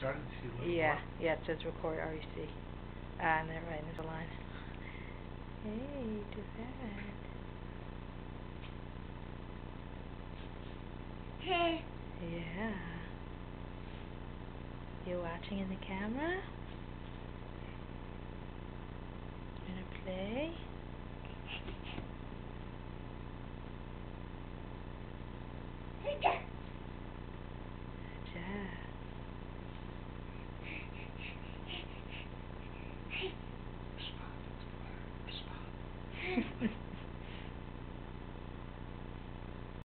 starting to see a little Yeah, more. yeah, it says record REC. And then right into the line. Hey, Tiferet. Hey. Yeah. You watching in the camera? Gonna play? Hey,